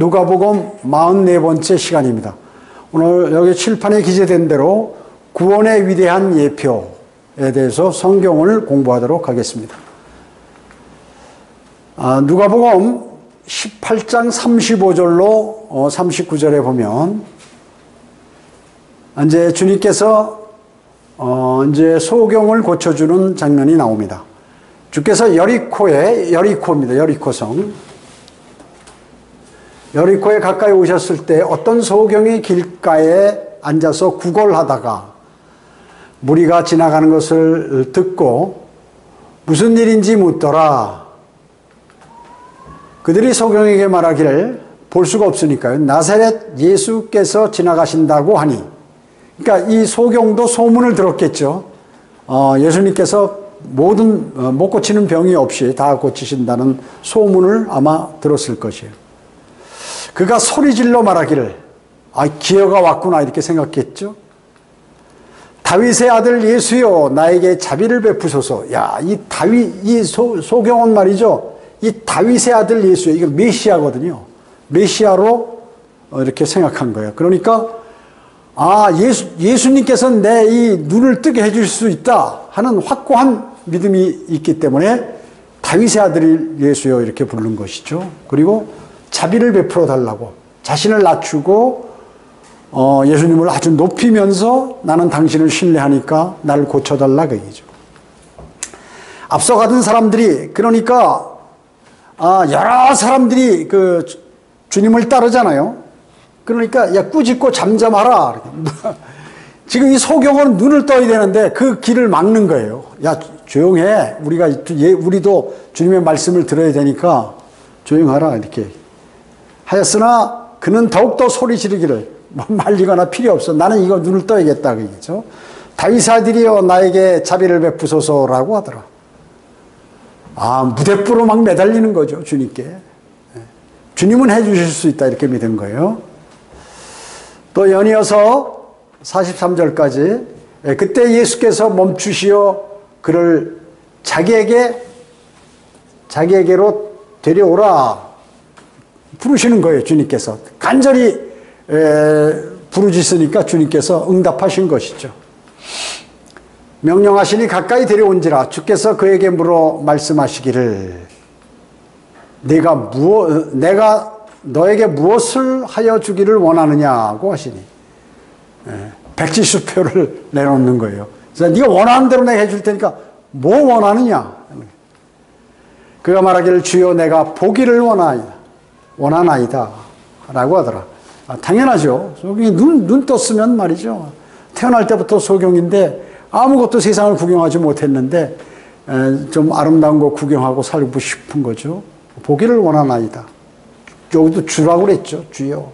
누가복음 44번째 시간입니다. 오늘 여기 칠판에 기재된 대로 구원의 위대한 예표에 대해서 성경을 공부하도록 하겠습니다. 누가복음 18장 35절로 39절에 보면 이제 주님께서 이제 소경을 고쳐주는 장면이 나옵니다. 주께서 여리코입니다. 여리코에 가까이 오셨을 때 어떤 소경이 길가에 앉아서 구걸하다가 무리가 지나가는 것을 듣고 무슨 일인지 묻더라. 그들이 소경에게 말하기를 볼 수가 없으니까요. 나사렛 예수께서 지나가신다고 하니. 그러니까 이 소경도 소문을 들었겠죠. 예수님께서 모든 못 고치는 병이 없이 다 고치신다는 소문을 아마 들었을 것이에요. 그가 소리질러 말하기를 기어가 왔구나 이렇게 생각했죠. 다윗의 아들 예수여 나에게 자비를 베푸소서. 이 소경은 말이죠. 이 다윗의 아들 예수여, 이거 메시아거든요. 메시아로 이렇게 생각한 거예요. 그러니까 예수님께서 내 이 눈을 뜨게 해줄 수 있다 하는 확고한 믿음이 있기 때문에 다윗의 아들 예수여 이렇게 부르는 것이죠. 그리고 자비를 베풀어 달라고 자신을 낮추고 예수님을 아주 높이면서 나는 당신을 신뢰하니까 나를 고쳐달라 그 얘기죠. 앞서가던 사람들이 그러니까 여러 사람들이 그 주님을 따르잖아요. 그러니까 꾸짖고 잠잠하라. 지금 이 소경은 눈을 떠야 되는데 그 길을 막는 거예요. 조용해. 우리도 주님의 말씀을 들어야 되니까 조용하라 이렇게 하였으나 그는 더욱더 소리 지르기를 말리거나 필요 없어. 나는 이거 눈을 떠야겠다 그 얘기죠. 다윗의 아들이여 나에게 자비를 베푸소서라고 하더라. 무대부로 막 매달리는 거죠. 주님께. 주님은 해주실 수 있다 이렇게 믿은 거예요. 또 연이어서 43절까지 그때 예수께서 멈추시어 그를 자기에게로 데려오라 부르시는 거예요. 주님께서 간절히 부르짖으니까 주님께서 응답하신 것이죠. 명령하시니 가까이 데려온지라 주께서 그에게 물어 말씀하시기를 내가 너에게 무엇을 하여 주기를 원하느냐고 하시니 백지수표를 내놓는 거예요. 그래서 네가 원하는 대로 내가 해줄 테니까 뭐 원하느냐. 그가 말하기를 주여 내가 보기를 원하나이다 라고 하더라. 당연하죠. 소경이 눈 떴으면 말이죠. 태어날 때부터 소경인데 아무것도 세상을 구경하지 못했는데 좀 아름다운 거 구경하고 살고 싶은 거죠. 보기를 원하나이다. 여기도 주라고 그랬죠. 주여.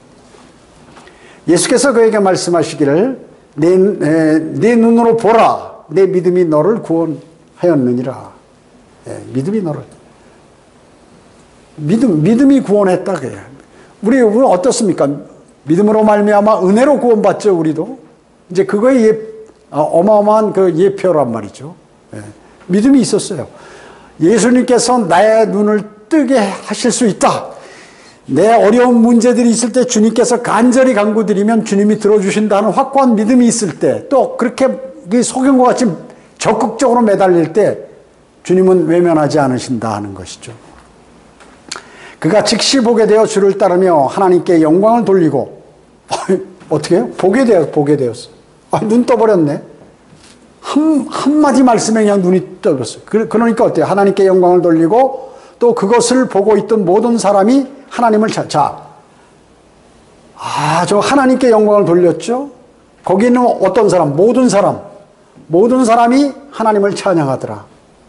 예수께서 그에게 말씀하시기를 내 눈으로 보라. 내 믿음이 너를 구원하였느니라. 믿음이 너를. 믿음이 구원했다. 우리 어떻습니까? 믿음으로 말미암아 은혜로 구원받죠. 우리도. 이제 그거에 어마어마한 그 예표란 말이죠. 믿음이 있었어요. 예수님께서 나의 눈을 뜨게 하실 수 있다. 내 어려운 문제들이 있을 때 주님께서 간절히 간구드리면 주님이 들어주신다는 확고한 믿음이 있을 때, 또 그렇게 소경과 같이 적극적으로 매달릴 때 주님은 외면하지 않으신다 하는 것이죠. 그가 즉시 보게 되어 주를 따르며 하나님께 영광을 돌리고 어떻게 해요? 보게 되었어. 눈 떠버렸네. 한마디 말씀에 그냥 눈이 떠버렸어요. 그러니까 어때요? 하나님께 영광을 돌리고 또 그것을 보고 있던 모든 사람이 하나님을 저 하나님께 영광을 돌렸죠? 거기 있는 어떤 사람? 모든 사람이 하나님을 찬양하더라.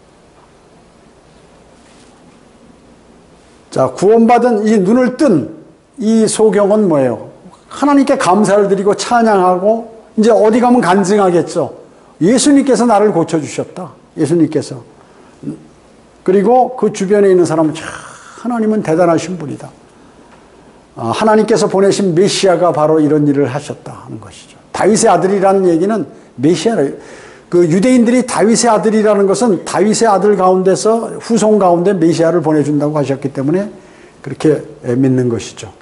구원받은 이 눈을 뜬 이 소경은 뭐예요? 하나님께 감사를 드리고 찬양하고 이제 어디 가면 간증하겠죠. 예수님께서 나를 고쳐주셨다. 예수님께서. 그리고 그 주변에 있는 사람은 하나님은 대단하신 분이다. 하나님께서 보내신 메시아가 바로 이런 일을 하셨다 하는 것이죠. 다윗의 아들이라는 얘기는 메시아를, 그 유대인들이 다윗의 아들이라는 것은 다윗의 아들 가운데서 후손 가운데 메시아를 보내준다고 하셨기 때문에 그렇게 믿는 것이죠.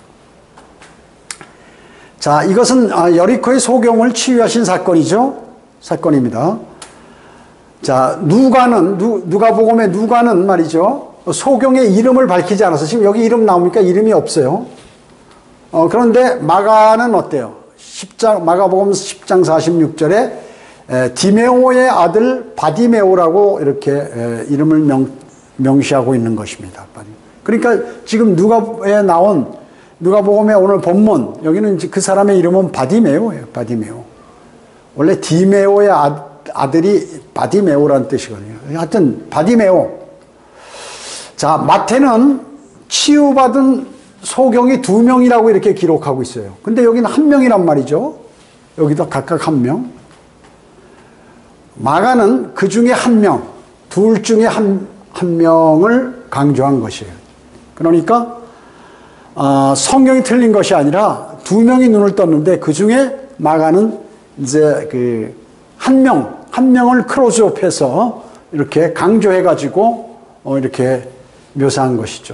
자, 이것은 여리코의 소경을 치유하신 사건입니다. 자, 누가복음의 누가는 말이죠. 소경의 이름을 밝히지 않아서 지금 여기 이름 나오니까 이름이 없어요. 그런데 마가는 어때요? 마가복음 10장 46절에 디메오의 아들 바디메오라고 이렇게 이름을 명시하고 있는 것입니다. 그러니까 지금 누가복음의 오늘 본문 여기는 그 사람의 이름은 바디메오예요. 바디메오. 원래 디메오의 아들이 바디메오라는 뜻이거든요. 하여튼 바디메오. 자, 마태는 치유받은 소경이 2명이라고 이렇게 기록하고 있어요. 근데 여기는 1명이란 말이죠. 여기도 각각 1명. 마가는 그 중에 1명, 둘 중에 한 명을 강조한 것이에요. 그러니까 성경이 틀린 것이 아니라 2명이 눈을 떴는데 그 중에 마가는 이제 그 한 명을 크로즈업해서 이렇게 강조해가지고 이렇게 묘사한 것이죠.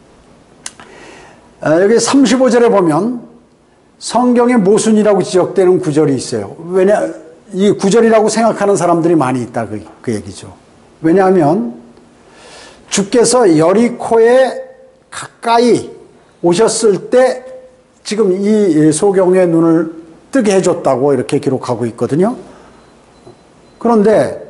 여기 35절에 보면 성경의 모순이라고 지적되는 구절이 있어요. 이 구절이라고 생각하는 사람들이 많이 있다 그 얘기죠. 왜냐하면 주께서 여리코에 가까이 오셨을 때 지금 이 소경의 눈을 뜨게 해줬다고 이렇게 기록하고 있거든요. 그런데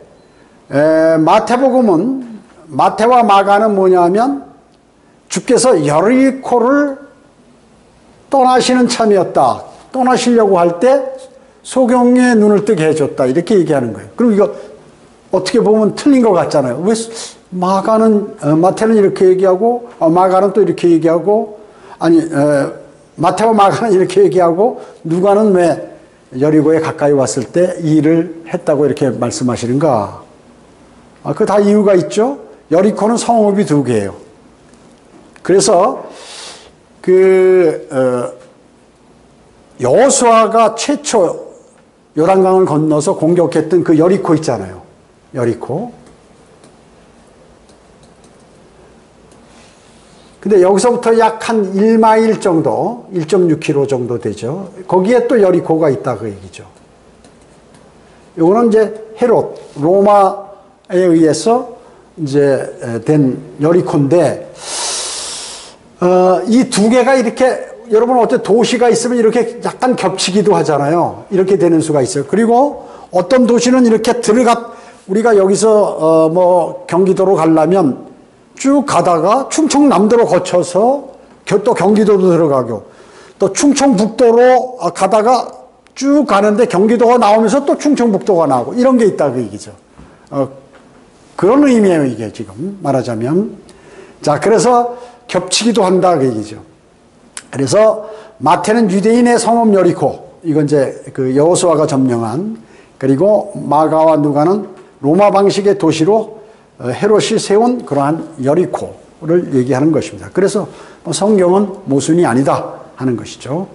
마태와 마가는 뭐냐면 주께서 여리코를 떠나시는 참이었다. 떠나시려고 할 때 소경의 눈을 뜨게 해줬다. 이렇게 얘기하는 거예요. 그럼 이거 어떻게 보면 틀린 것 같잖아요. 왜 마태는 이렇게 얘기하고 마가는 또 이렇게 얘기하고 마태와 마가는 이렇게 얘기하고 누가는 왜 여리고에 가까이 왔을 때 이 일을 했다고 이렇게 말씀하시는가? 그 다 이유가 있죠. 여리코는 성읍이 2개예요. 그래서 여호수아가 최초 요단강을 건너서 공격했던 그 여리코 있잖아요. 여리코. 근데 여기서부터 약 한 1마일 정도, 1.6km 정도 되죠. 거기에 또 여리코가 있다 그 얘기죠. 요거는 이제 헤롯, 로마에 의해서 이제 된 여리코인데, 이 2개가 이렇게, 여러분 어때 도시가 있으면 이렇게 약간 겹치기도 하잖아요. 이렇게 되는 수가 있어요. 그리고 어떤 도시는 이렇게 우리가 여기서 경기도로 가려면 쭉 가다가 충청남도로 거쳐서 또 경기도로 들어가고 또 충청북도로 가다가 쭉 가는데 경기도가 나오면서 또 충청북도가 나오고 이런 게 있다 그 얘기죠. 그런 의미예요 이게 지금 말하자면. 자, 그래서 겹치기도 한다 그 얘기죠. 그래서 마태는 유대인의 성읍 여리코, 이건 이제 그 여호수아가 점령한, 그리고 마가와 누가는 로마 방식의 도시로 헤롯이 세운 그러한 여리코를 얘기하는 것입니다. 그래서 성경은 모순이 아니다 하는 것이죠.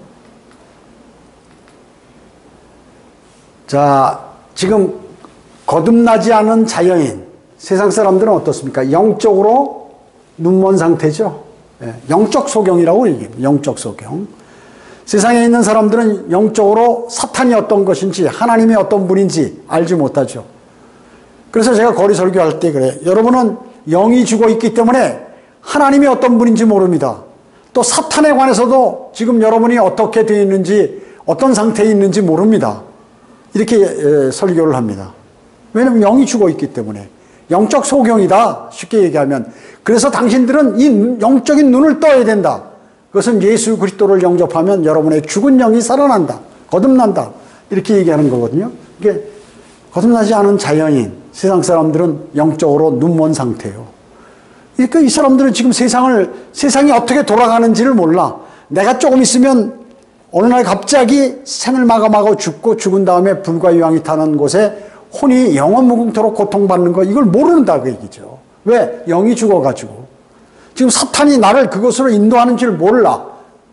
자, 지금 거듭나지 않은 자연인, 세상 사람들은 어떻습니까? 영적으로 눈먼 상태죠. 영적 소경이라고 얘기합니다. 영적 소경. 세상에 있는 사람들은 영적으로 사탄이 어떤 것인지 하나님이 어떤 분인지 알지 못하죠. 그래서 제가 거리 설교할 때 그래요. 여러분은 영이 죽어 있기 때문에 하나님이 어떤 분인지 모릅니다. 또 사탄에 관해서도 지금 여러분이 어떻게 되어 있는지 어떤 상태에 있는지 모릅니다. 이렇게 설교를 합니다. 왜냐하면 영이 죽어 있기 때문에. 영적 소경이다 쉽게 얘기하면. 그래서 당신들은 이 영적인 눈을 떠야 된다. 그것은 예수 그리스도를 영접하면 여러분의 죽은 영이 살아난다. 거듭난다. 이렇게 얘기하는 거거든요. 이게 거듭나지 않은 자연인, 세상 사람들은 영적으로 눈먼 상태예요. 그러니까 이 사람들은 지금 세상이 어떻게 돌아가는지를 몰라. 내가 조금 있으면 어느 날 갑자기 생을 마감하고 죽은 다음에 불과 유황이 타는 곳에 혼이 영원 무궁토록 고통받는 거, 이걸 모른다 그 얘기죠. 왜? 영이 죽어가지고. 지금 사탄이 나를 그곳으로 인도하는 줄 몰라.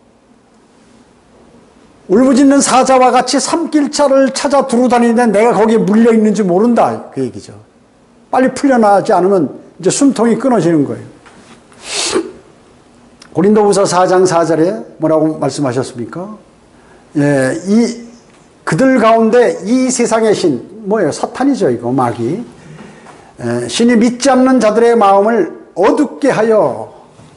울부짖는 사자와 같이 산길차를 찾아 두루다니는데 내가 거기에 물려 있는지 모른다 그 얘기죠. 빨리 풀려나지 않으면 이제 숨통이 끊어지는 거예요. 고린도후서 4장 4절에 뭐라고 말씀하셨습니까? 예, 그들 가운데 이 세상의 신, 뭐예요? 사탄이죠, 이거, 마귀. 예, 신이 믿지 않는 자들의 마음을 어둡게 하여,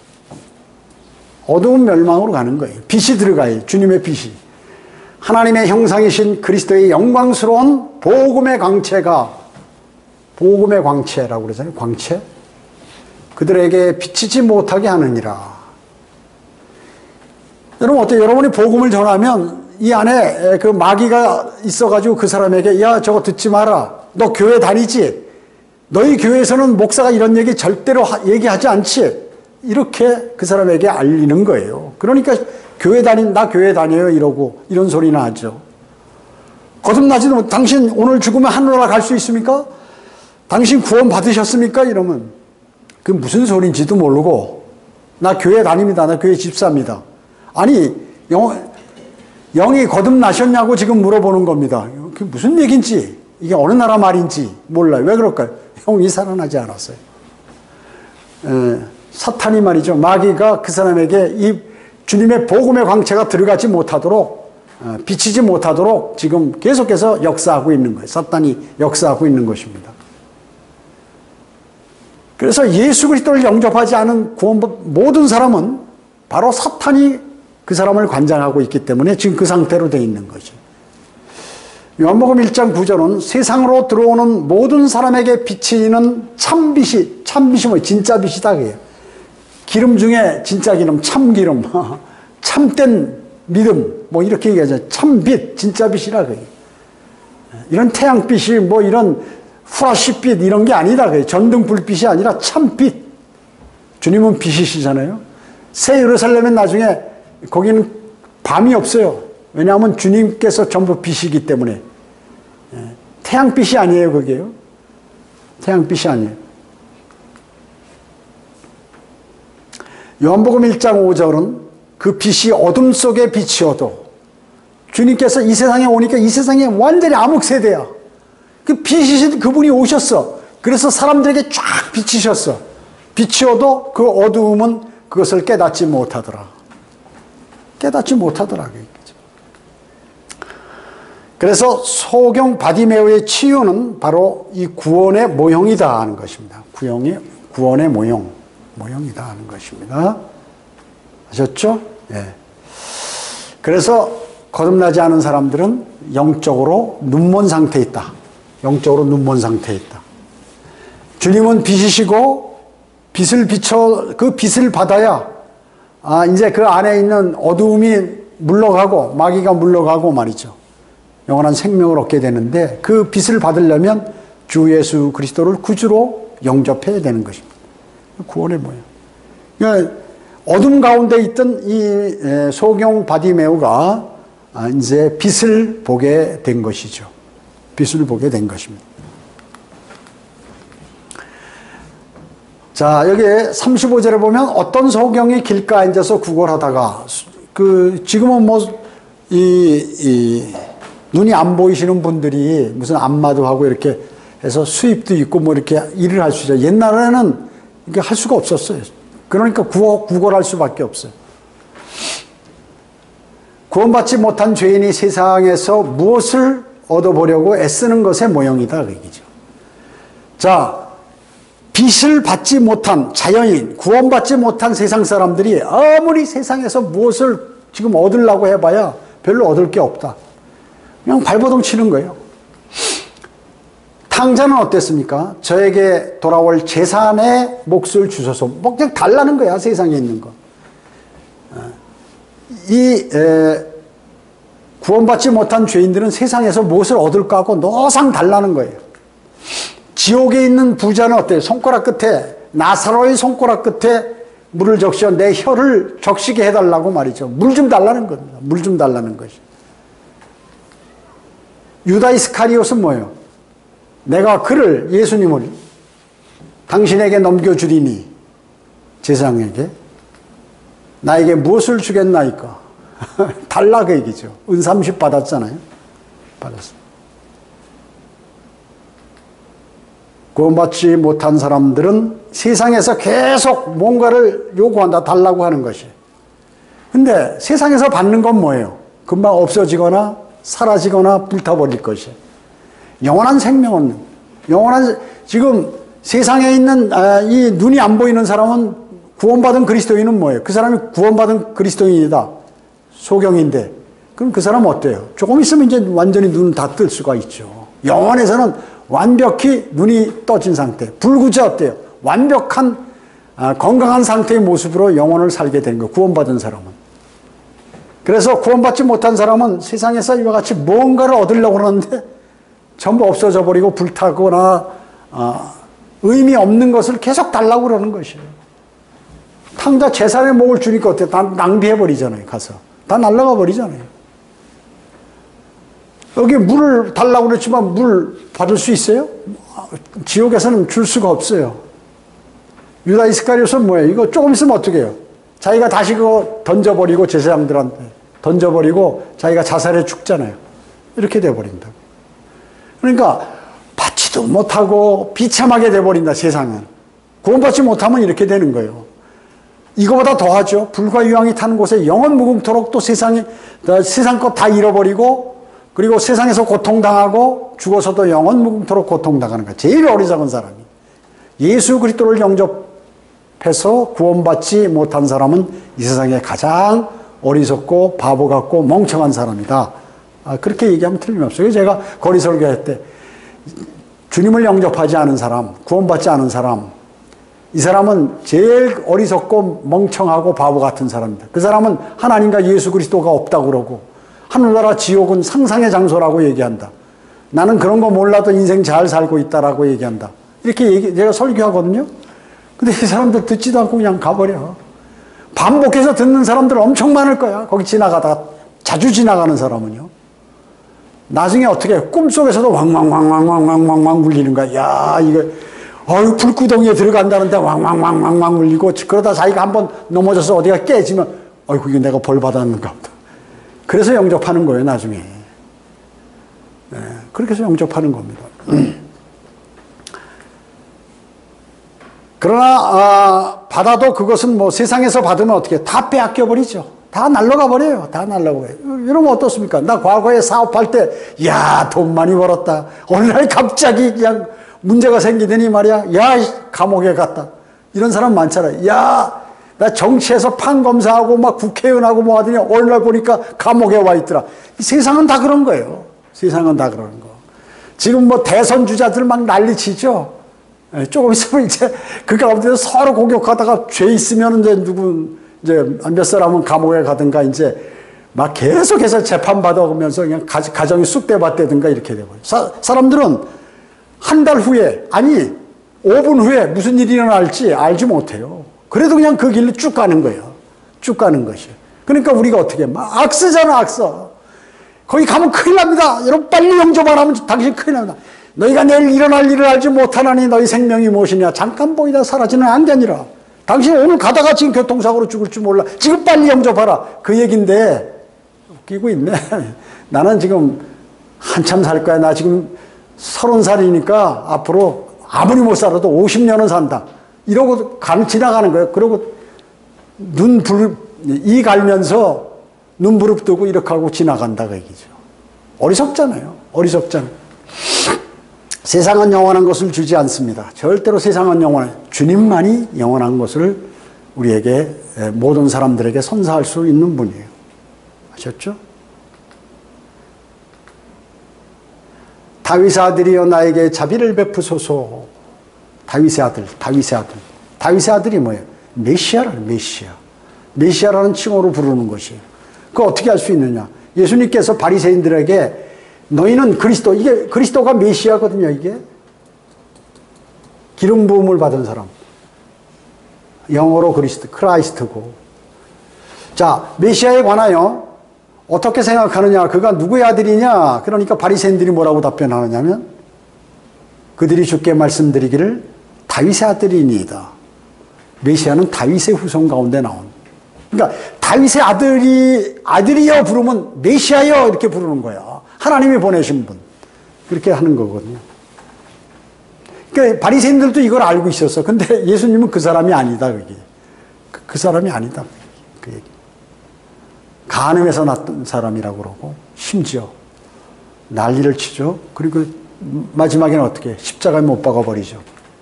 어두운 멸망으로 가는 거예요. 빛이 들어가요, 주님의 빛이. 하나님의 형상이신 그리스도의 영광스러운 복음의 광채가, 복음의 광채라고 그러잖아요, 광채. 그들에게 비치지 못하게 하느니라. 여러분 어때요? 여러분이 복음을 전하면 이 안에 그 마귀가 있어가지고 그 사람에게 야 저거 듣지 마라. 너 교회 다니지? 너희 교회에서는 목사가 이런 얘기 절대로 얘기하지 않지? 이렇게 그 사람에게 알리는 거예요. 그러니까 나 교회 다녀요 이러고 이런 소리나 하죠. 거듭나지도 못. 당신 오늘 죽으면 하늘나라 갈 수 있습니까? 당신 구원 받으셨습니까? 이러면 그 무슨 소리인지도 모르고 나 교회 다닙니다. 나 교회 집사입니다. 아니 영이 거듭나셨냐고 지금 물어보는 겁니다. 그게 무슨 얘기인지 이게 어느 나라 말인지 몰라요. 왜 그럴까요? 영이 살아나지 않았어요. 사탄이 말이죠. 마귀가 그 사람에게 이 주님의 복음의 광채가 들어가지 못하도록 비치지 못하도록 지금 계속해서 역사하고 있는 거예요. 사탄이 역사하고 있는 것입니다. 그래서 예수 그리스도를 영접하지 않은 모든 사람은 바로 사탄이 그 사람을 관장하고 있기 때문에 지금 그 상태로 되어 있는 거죠. 요한복음 1장 9절은 세상으로 들어오는 모든 사람에게 비치는 참빛이 뭐예요? 진짜 빛이다 그래요. 기름 중에 진짜 기름, 참기름, 참된 믿음, 뭐 이렇게 얘기하죠. 참빛, 진짜 빛이라 그래요. 이런 태양빛이 뭐 이런 후라시빛 이런 게 아니다 그래요. 전등불빛이 아니라 참빛. 주님은 빛이시잖아요. 새 예루살렘은 나중에 거기는 밤이 없어요. 왜냐하면 주님께서 전부 빛이기 때문에. 태양빛이 아니에요, 그게요. 태양빛이 아니에요. 요한복음 1장 5절은 그 빛이 어둠 속에 비치어도 주님께서 이 세상에 오니까 이 세상에 완전히 암흑 세대야. 그 빛이신 그분이 오셨어. 그래서 사람들에게 쫙 비치셨어. 비치어도 그 어두움은 그것을 깨닫지 못하더라. 깨닫지 못하더라. 그래서 소경 바디메오의 치유는 바로 이 구원의 모형이다 하는 것입니다. 구원의 모형이다 하는 것입니다. 아셨죠? 예. 그래서 거듭나지 않은 사람들은 영적으로 눈먼 상태에 있다. 영적으로 눈먼 상태에 있다. 주님은 빛이시고 그 빛을 받아야 이제 그 안에 있는 어두움이 물러가고 마귀가 물러가고 말이죠. 영원한 생명을 얻게 되는데 그 빛을 받으려면 주 예수 그리스도를 구주로 영접해야 되는 것입니다. 구원의 모양. 그러니까 어둠 가운데 있던 이 소경 바디메오가 이제 빛을 보게 된 것이죠. 빛을 보게 된 것입니다. 자, 여기 35절에 보면 어떤 소경이 길가에 앉아서 구걸하다가 지금은 눈이 안 보이시는 분들이 무슨 안마도 하고 이렇게 해서 수입도 있고 뭐 이렇게 일을 할 수 있어요. 옛날에는 이게 할 수가 없었어요. 그러니까 구걸할 수밖에 없어요. 구원받지 못한 죄인이 세상에서 무엇을 얻어보려고 애쓰는 것의 모형이다. 그 얘기죠. 자, 빛을 받지 못한 자연인, 구원받지 못한 세상 사람들이 아무리 세상에서 무엇을 지금 얻으려고 해봐야 별로 얻을 게 없다. 그냥 발버둥 치는 거예요. 탕자는 어땠습니까? 저에게 돌아올 재산의 몫을 주소서. 뭐 그냥 달라는 거야, 세상에 있는 거. 구원받지 못한 죄인들은 세상에서 무엇을 얻을까 하고 노상 달라는 거예요. 지옥에 있는 부자는 어때요? 손가락 끝에, 나사로의 손가락 끝에 물을 적셔 내 혀를 적시게 해달라고 말이죠. 물 좀 달라는 겁니다. 물 좀 달라는 것이. 유다 이스카리옷은 뭐예요? 내가 예수님을 당신에게 넘겨주리니 제사장에게 나에게 무엇을 주겠나이까? 달라 그 얘기죠. 은 30 받았잖아요. 받았어. 구원받지 못한 사람들은 세상에서 계속 뭔가를 요구한다, 달라고 하는 것이. 근데 세상에서 받는 건 뭐예요? 금방 없어지거나 사라지거나 불타버릴 것이. 영원한 생명은, 지금 세상에 있는 이 눈이 안 보이는 사람은 구원받은 그리스도인은 뭐예요? 그 사람이 구원받은 그리스도인이다. 소경인데. 그럼 그 사람은 어때요? 조금 있으면 이제 완전히 눈 다 뜰 수가 있죠. 영원에서는 완벽히 눈이 떠진 상태. 불구제 어때요? 완벽한 건강한 상태의 모습으로 영혼을 살게 되는 거예요. 구원받은 사람은. 그래서 구원받지 못한 사람은 세상에서 이와 같이 뭔가를 얻으려고 하는데 전부 없어져 버리고 불타거나 의미 없는 것을 계속 달라고 그러는 것이에요. 탕자 재산의 목을 주니까 어때요? 다 낭비해 버리잖아요. 가서. 다 날아가 버리잖아요. 여기 물을 달라고 그랬지만 물 받을 수 있어요? 지옥에서는 줄 수가 없어요. 유다 이스카리ot은 뭐예요? 이거 조금 있으면 어떻게 해요? 자기가 다시 그거 던져버리고 제사장들한테 던져버리고 자기가 자살해 죽잖아요. 이렇게 돼버린다. 그러니까 받지도 못하고 비참하게 돼버린다, 세상은. 구원받지 못하면 이렇게 되는 거예요. 이거보다 더하죠. 불과 유황이 타는 곳에 영원 무궁토록 또 세상 것 다 잃어버리고 그리고 세상에서 고통당하고 죽어서도 영원 무궁토록 고통당하는 거예요. 제일 어리석은 사람이. 예수 그리스도를 영접해서 구원받지 못한 사람은 이 세상에 가장 어리석고 바보 같고 멍청한 사람이다. 그렇게 얘기하면 틀림없어요. 제가 거리 설교할 때 주님을 영접하지 않은 사람, 구원받지 않은 사람, 이 사람은 제일 어리석고 멍청하고 바보 같은 사람입니다. 그 사람은 하나님과 예수 그리스도가 없다고 그러고 하늘나라 지옥은 상상의 장소라고 얘기한다. 나는 그런 거 몰라도 인생 잘 살고 있다라고 얘기한다. 이렇게 제가 설교하거든요. 근데 이 사람들 듣지도 않고 그냥 가버려. 반복해서 듣는 사람들 엄청 많을 거야. 거기 지나가다가 자주 지나가는 사람은요. 나중에 어떻게 해? 꿈속에서도 왕왕왕왕왕왕왕왕 울리는 거야. 야, 이거 불구덩이에 들어간다는데 왕왕왕왕왕 울리고 그러다 자기가 한번 넘어져서 어디가 깨지면 이거 내가 벌 받았는가 보다. 그래서 영접하는 거예요, 나중에. 네, 그렇게 해서 영접하는 겁니다. 그러나 받아도 그것은 뭐 세상에서 받으면 어떻게 다 빼앗겨 버리죠. 다 날라가 버려요. 다 날라가 버려요. 이러면 어떻습니까? 나 과거에 사업할 때 야, 돈 많이 벌었다. 어느 날 갑자기 그냥 문제가 생기더니 말이야. 야, 감옥에 갔다. 이런 사람 많잖아요. 야, 나 정치에서 판검사하고 막 국회의원하고 뭐 하더니 어느 날 보니까 감옥에 와 있더라. 세상은 다 그런 거예요. 세상은 다 그런 거. 지금 뭐 대선 주자들 막 난리치죠. 조금 있으면 이제 그 가운데서 서로 공격하다가 죄 있으면 이제 몇 사람은 감옥에 가든가 이제 막 계속해서 재판받아오면서 그냥 가정이 쑥대밭대든가 이렇게 되고. 사람들은 한 달 후에, 아니, 5분 후에 무슨 일이 일어날지 알지 못해요. 그래도 그냥 그 길로 쭉 가는 거예요. 쭉 가는 것이에요. 그러니까 우리가 어떻게 해? 막 악쓰잖아, 악써. 거기 가면 큰일 납니다. 여러분 빨리 영접 안 하면 당신 큰일 납니다. 너희가 내일 일어날 일을 알지 못하나니 너희 생명이 무엇이냐. 잠깐 보이다 사라지는 안개니라. 당신 오늘 가다가 지금 교통사고로 죽을 줄 몰라. 지금 빨리 영접하라. 그 얘기인데 웃기고 있네. 나는 지금 한참 살 거야. 나 지금 30살이니까 앞으로 아무리 못 살아도 50년은 산다. 이러고 지나가는 거예요. 그러고 이 갈면서 눈 부릅뜨고 이렇게 하고 지나간다 그 얘기죠. 어리석잖아요. 어리석잖아요. 세상은 영원한 것을 주지 않습니다. 절대로 세상은 주님만이 영원한 것을 우리에게 모든 사람들에게 선사할 수 있는 분이에요. 아셨죠? 다윗의 아들이여 나에게 자비를 베푸소서. 다윗의 아들. 다윗의 아들이 뭐예요? 메시아라는 메시아라는 칭호로 부르는 것이에요. 그거 어떻게 할 수 있느냐? 예수님께서 바리새인들에게 너희는 그리스도, 이게 그리스도가 메시아거든요, 이게. 기름 부음을 받은 사람. 영어로 크라이스트고. 자, 메시아에 관하여 어떻게 생각하느냐? 그가 누구의 아들이냐? 그러니까 바리새인들이 뭐라고 답변하느냐면 그들이 주께 말씀드리기를 다윗의 아들이니이다. 메시아는 다윗의 후손 가운데 나온. 그러니까 다윗의 아들이여 부르면 메시아여 이렇게 부르는 거야. 하나님이 보내신 분. 그렇게 하는 거거든요. 그러니까 바리새인들도 이걸 알고 있었어. 근데 예수님은 그 사람이 아니다. 그게. 그 사람이 아니다. 그 얘기. 간음에서 났던 사람이라고 그러고 심지어 난리를 치죠. 그리고 마지막에는 어떻게 십자가에 못 박아버리죠.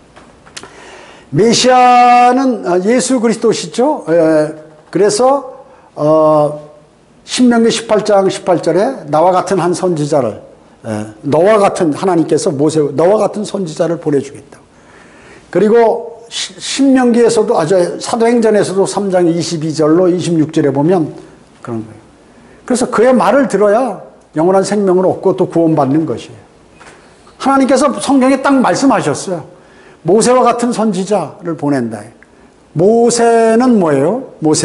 메시아는 예수 그리스도시죠. 그래서 신명기 18장 18절에 나와 같은 한 선지자를 너와 같은 하나님께서 너와 같은 선지자를 보내주겠다. 그리고 신명기에서도 사도행전에서도 3장 22절로 26절에 보면 그런 거예요. 그래서 그의 말을 들어야 영원한 생명을 얻고 또 구원받는 것이에요. 하나님께서 성경에 딱 말씀하셨어요. 모세와 같은 선지자를 보낸다. 모세는 뭐예요?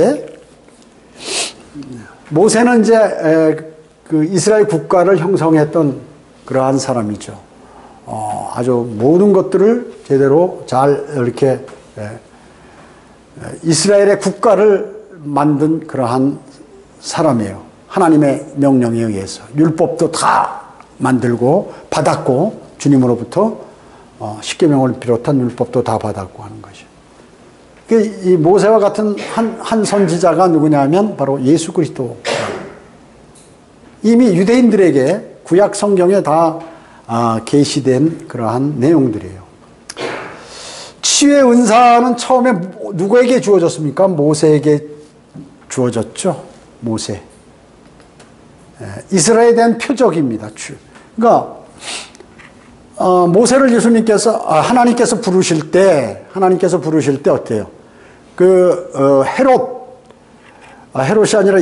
모세는 이제 그 이스라엘 국가를 형성했던 그러한 사람이죠. 아주 모든 것들을 제대로 잘 이렇게 이스라엘의 국가를 만든 그러한 사람이에요. 하나님의 명령에 의해서 율법도 다 만들고 받았고 주님으로부터 십계명을 비롯한 율법도 다 받았고 하는 것이에요. 이 모세와 같은 한 선지자가 누구냐면 바로 예수 그리스도. 이미 유대인들에게 구약 성경에 다 계시된 그러한 내용들이에요. 치유의 은사는 처음에 누구에게 주어졌습니까? 모세에게 주어졌죠. 모세. 이스라엘에 대한 표적입니다. 그러니까 모세를 예수님께서 하나님께서 부르실 때 어때요? 헤롯이 아니라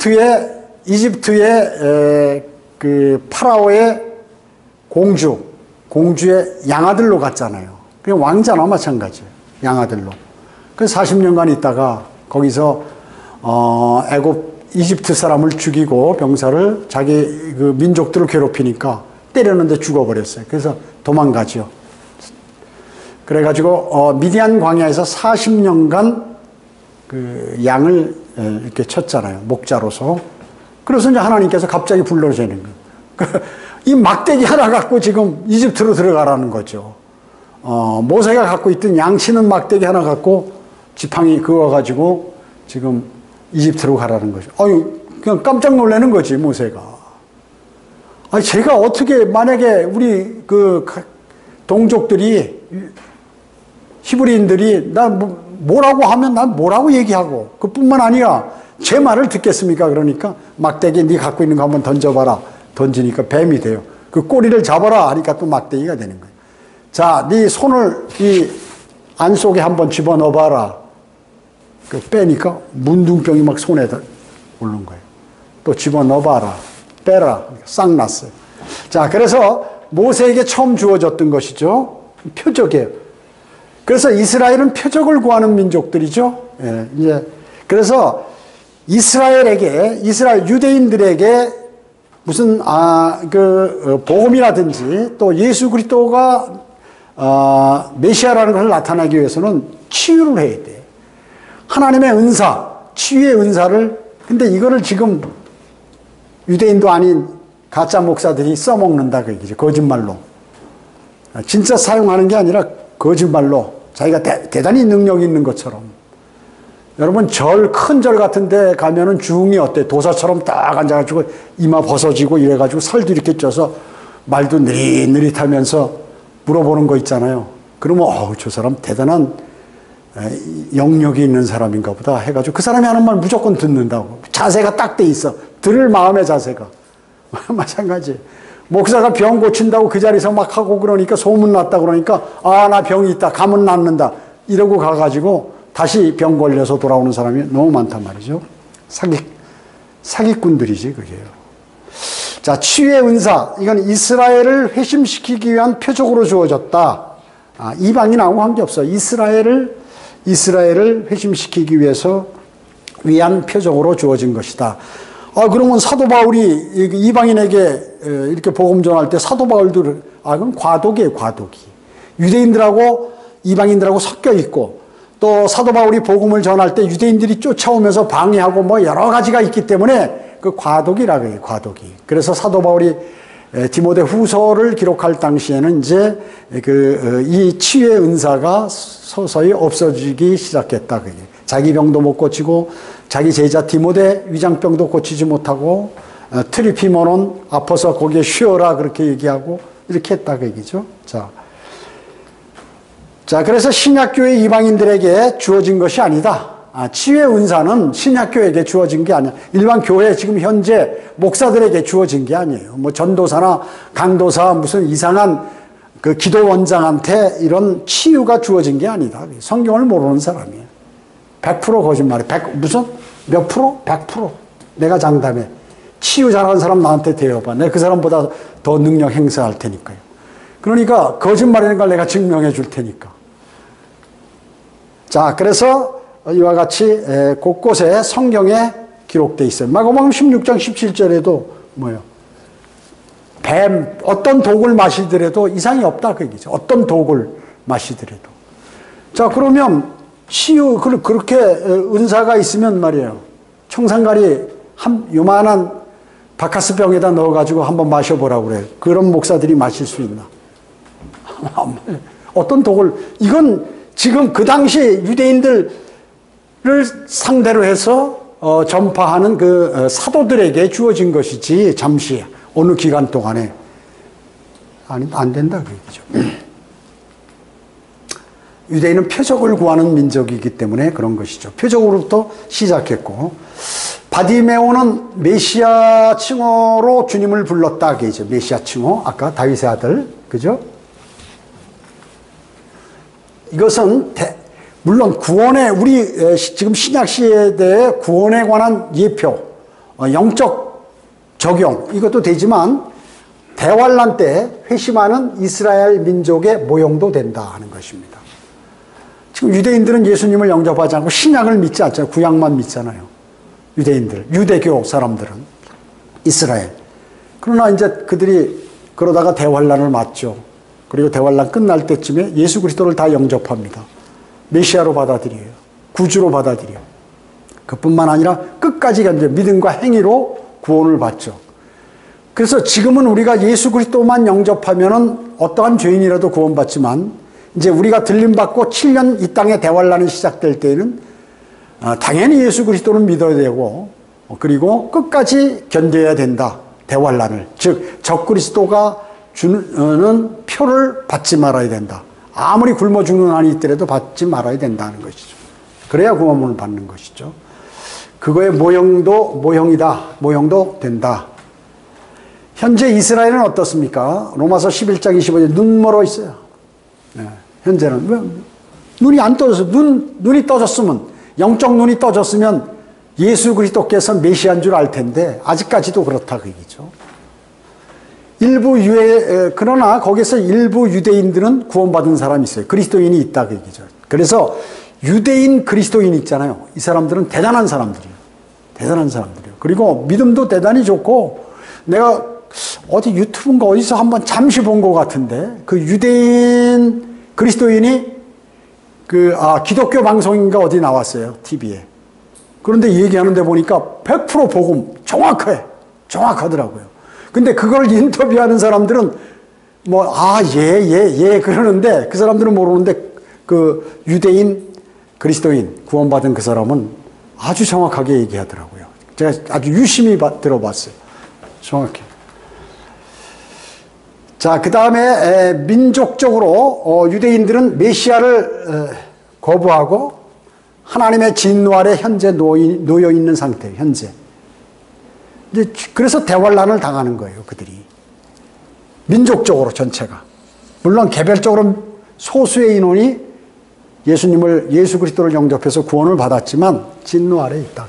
이집트의 그 파라오의 공주의 양아들로 갔잖아요. 그냥 왕자나 마찬가지예요. 양아들로. 그래서 40년간 있다가 거기서 이집트 사람을 죽이고 병사를 자기 그 민족들을 괴롭히니까 때렸는데 죽어버렸어요. 그래서 도망가죠. 그래가지고 미디안 광야에서 40년간 그 양을 이렇게 쳤잖아요. 목자로서. 그래서 이제 하나님께서 갑자기 불러주는 거예요. 이 막대기 하나 갖고 지금 이집트로 들어가라는 거죠. 모세가 갖고 있던 양치는 막대기 하나 갖고 지팡이 그어가지고 지금 이집트로 가라는 거죠. 그냥 깜짝 놀라는 거지, 모세가. 제가 어떻게, 만약에 우리 그 동족들이, 히브리인들이 나 뭐라고 하면 난 뭐라고 얘기하고, 그뿐만 아니라 제 말을 듣겠습니까? 그러니까 막대기 네 갖고 있는 거 한번 던져봐라. 던지니까 뱀이 돼요. 그 꼬리를 잡아라 하니까 또 막대기가 되는 거예요. 자, 네 손을 이 안 속에 한번 집어넣어봐라. 빼니까 문둥병이 막 손에 오른 거예요. 또 집어넣어봐라. 빼라. 싹 났어요. 자, 그래서 모세에게 처음 주어졌던 것이죠. 표적이에요. 그래서 이스라엘은 표적을 구하는 민족들이죠. 이제 그래서 이스라엘 유대인들에게 무슨 복음이라든지 또 예수 그리스도가 메시아라는 것을 나타나기 위해서는 치유를 해야 돼. 하나님의 은사, 치유의 은사를. 근데 이거를 지금 유대인도 아닌 가짜 목사들이 써먹는다 그 얘기죠. 거짓말로. 진짜 사용하는 게 아니라 거짓말로 자기가 대단히 능력이 있는 것처럼. 여러분 큰 절 같은 데 가면은 주흥이 어때? 도사처럼 딱 앉아가지고 이마 벗어지고 이래가지고 살도 이렇게 쪄서 말도 느릿느릿하면서 물어보는 거 있잖아요. 그러면 저 사람 대단한 영역이 있는 사람인가 보다 해가지고 그 사람이 하는 말 무조건 듣는다고. 자세가 딱 돼 있어. 들을 마음의 자세가. 마찬가지. 목사가 병 고친다고 그 자리에서 막 하고 그러니까 소문 났다 그러니까 나 병이 있다. 가면 낫는다. 이러고 가가지고 다시 병 걸려서 돌아오는 사람이 너무 많단 말이죠. 사기꾼들이지 그게요. 자, 치유의 은사. 이건 이스라엘을 회심시키기 위한 표적으로 주어졌다. 이방인하고 관계없어. 이스라엘을 회심시키기 위한 표적으로 주어진 것이다. 그러면 사도 바울이 이방인에게 이렇게 복음 전할 때 사도 바울도 그건 과도기예요, 과도기. 유대인들하고 이방인들하고 섞여 있고 또 사도 바울이 복음을 전할 때 유대인들이 쫓아오면서 방해하고 뭐 여러 가지가 있기 때문에 그 과도기라고 해요, 과도기. 그래서 사도 바울이 디모데 후서를 기록할 당시에는 이제 이 치유의 은사가 서서히 없어지기 시작했다. 그게. 자기 병도 못 고치고 자기 제자 디모데 위장병도 고치지 못하고 트리피모는 아파서 거기에 쉬어라 그렇게 얘기하고 이렇게 했다 그 얘기죠. 자, 그래서 신약교회 이방인들에게 주어진 것이 아니다. 치유의 은사는 신약교회에게 주어진 게 아니야. 일반 교회 지금 현재 목사들에게 주어진 게 아니에요. 뭐 전도사나 강도사 무슨 이상한 그 기도원장한테 이런 치유가 주어진 게 아니다. 성경을 모르는 사람이에요. 100% 거짓말이에요. 무슨 몇 프로? 100%. 내가 장담해. 치유 잘하는 사람 나한테 대여봐. 내가 그 사람보다 더 능력 행사할 테니까요. 그러니까 거짓말이라는 걸 내가 증명해 줄 테니까. 자, 그래서 이와 같이 곳곳에 성경에 기록되어 있어요. 마가복음 16장 17절에도 뭐예요? 뱀, 어떤 독을 마시더라도 이상이 없다 그 얘기죠. 어떤 독을 마시더라도. 자, 그러면 치유, 그렇게 은사가 있으면 말이에요. 청산가리 요만한 바카스병에다 넣어가지고 한번 마셔보라고 그래요. 그런 목사들이 마실 수 있나? 어떤 독을, 이건 지금 그 당시 유대인들을 상대로 해서 전파하는 그 사도들에게 주어진 것이지, 잠시 어느 기간 동안에. 안 된다 그 얘기죠. 유대인은 표적을 구하는 민족이기 때문에 그런 것이죠. 표적으로부터 시작했고, 바디메오는 메시아 칭호로 주님을 불렀다 그죠. 메시아 칭호, 아까 다윗의 아들, 그죠? 이것은 물론 구원에, 우리 지금 신약 시대의 구원에 관한 예표, 영적 적용 이것도 되지만 대환란 때 회심하는 이스라엘 민족의 모형도 된다 하는 것입니다. 지금 유대인들은 예수님을 영접하지 않고 신약을 믿지 않잖아요. 구약만 믿잖아요. 유대인들, 유대교 사람들은, 이스라엘. 그러나 이제 그들이 그러다가 대환란을 맞죠. 그리고 대환란 끝날 때쯤에 예수 그리스도를 다 영접합니다. 메시아로 받아들여요. 구주로 받아들여요. 그뿐만 아니라 끝까지 믿음과 행위로 구원을 받죠. 그래서 지금은 우리가 예수 그리스도만 영접하면은 어떠한 죄인이라도 구원받지만, 이제 우리가 들림받고 7년 이 땅에 대환란이 시작될 때에는 당연히 예수 그리스도는 믿어야 되고, 그리고 끝까지 견뎌야 된다. 대환란을. 즉 적그리스도가 주는 표를 받지 말아야 된다. 아무리 굶어 죽는 한이 있더라도 받지 말아야 된다는 것이죠. 그래야 구원을 받는 것이죠. 그거의 모형도 된다. 현재 이스라엘은 어떻습니까? 로마서 11장 25절 눈 멀어 있어요. 네, 현재는 눈이 안 떠져서 눈이 떠졌으면, 영적 눈이 떠졌으면 예수 그리스도께서 메시아인 줄 알 텐데 아직까지도 그렇다 그 얘기죠. 그러나 거기서 일부 유대인들은 구원받은 사람이 있어요. 그리스도인이 있다 그 얘기죠. 그래서 유대인 그리스도인 있잖아요. 이 사람들은 대단한 사람들이에요. 대단한 사람들이에요. 그리고 믿음도 대단히 좋고, 내가 어디 유튜브인가 어디서 한번 잠시 본 것 같은데, 그 유대인 그리스도인이 기독교 방송인가 어디 나왔어요. TV에. 그런데 얘기하는데 보니까 100% 복음 정확하더라고요. 근데 그걸 인터뷰하는 사람들은 그러는데 그 사람들은 모르는데 그 유대인 그리스도인 구원받은 그 사람은 아주 정확하게 얘기하더라고요. 제가 아주 유심히 들어봤어요. 정확히. 자, 그 다음에 민족적으로 유대인들은 메시아를 거부하고 하나님의 진노 아래 현재 놓여 있는 상태예요. 현재. 이제 그래서 대환란을 당하는 거예요. 그들이. 민족적으로 전체가. 물론 개별적으로 소수의 인원이 예수 그리스도를 영접해서 구원을 받았지만 진노 아래 있다.